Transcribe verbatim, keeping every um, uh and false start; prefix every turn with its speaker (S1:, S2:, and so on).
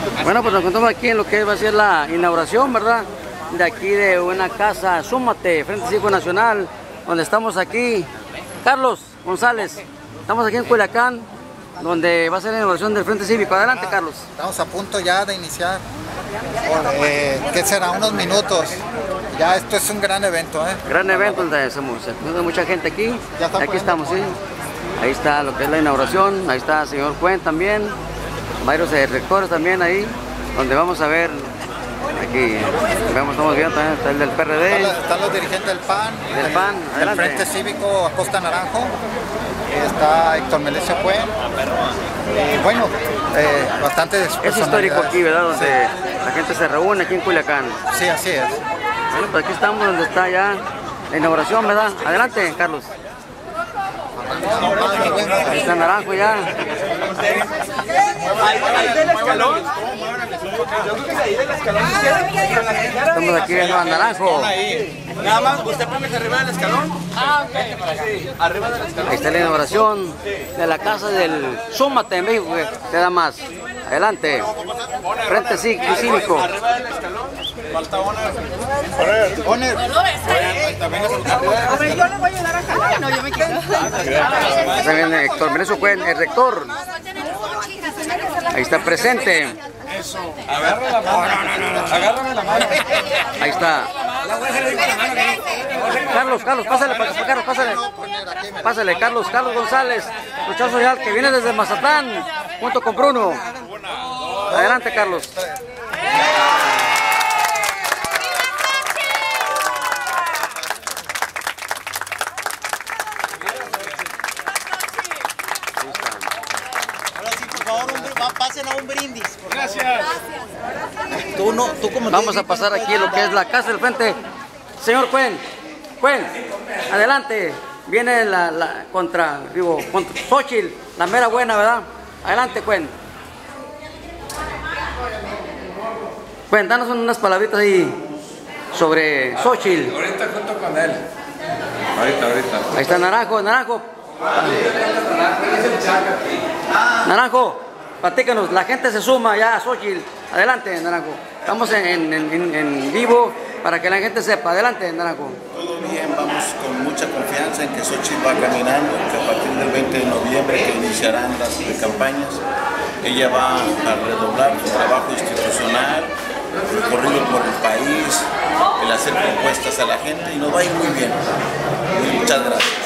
S1: Bueno, pues nos encontramos aquí en lo que va a ser la inauguración, ¿verdad? De aquí de una casa, Súmate, Frente Cívico Nacional, donde estamos aquí. Carlos González, estamos aquí en Culiacán, donde va a ser la inauguración del Frente Cívico. Adelante, Carlos.
S2: Estamos a punto ya de iniciar. Eh, ¿Qué será? Unos minutos. Ya esto es un gran evento, ¿eh?
S1: Gran evento donde se mueve mucha gente aquí. Aquí estamos, sí. Ahí está lo que es la inauguración. Ahí está el señor Cuen también. Varios eh, rectores también ahí, donde vamos a ver. Aquí vemos, estamos viendo también, está el del P R D.
S2: Están, están los dirigentes del P A N,
S1: del
S2: del,
S1: P A N,
S2: del Frente Cívico Acosta Naranjo. Está Héctor Melesio Cuen. Y bueno, eh, bastante.
S1: Es histórico aquí, ¿verdad? Donde sí, la gente se reúne aquí en Culiacán.
S2: Sí, así es.
S1: Bueno, pues aquí estamos donde está ya la inauguración, ¿verdad? Adelante, Carlos. Ahí está Naranjo ya. Estamos aquí viendo a Naranjo.
S3: Nada más, usted pone arriba del escalón. Ah, ok. Sí, arriba del escalón.
S1: Ahí está la inauguración de la casa del Súmate en México, que te da más. Adelante. Frente Cívico.
S3: Arriba del escalón. Falta Oner.
S2: Oner.
S4: A ver, yo le voy a ayudar a jalar. No, yo me quedo.
S1: También Héctor Melesio Cuen, el rector. Ahí está presente.
S3: Eso. Agárrame la mano. Agárrame la mano.
S1: Ahí está. Carlos, Carlos, pásale, para Carlos, pásale. Pásale, Carlos, Carlos González, luchador social que viene desde Mazatlán, junto con Bruno. Adelante, Carlos.
S5: Ahora sí, por favor, un, pasen a un brindis.
S3: Gracias.
S5: Tú no, tú como
S1: Vamos a pasar aquí lo que es la casa del frente. Señor Cuen, Cuen, adelante. Viene la, la contra, digo, contra Xochitl, la mera buena, ¿verdad? Adelante, Cuen. Cuen, danos unas palabritas ahí sobre Xochitl.
S3: Ahorita junto con él. Ahorita, ahorita.
S1: Ahí está Naranjo, Naranjo. Naranjo, platícanos, la gente se suma ya a Xochitl. Adelante, Naranjo. Estamos en, en, en, en vivo para que la gente sepa. Adelante, Naranjo.
S6: Todo bien, vamos con mucha confianza en que Xochitl va caminando, que a partir del veinte de noviembre que iniciarán las campañas, ella va a redoblar su trabajo institucional, el recorrido por el país, el hacer propuestas a la gente y nos va a ir muy bien. Muchas gracias.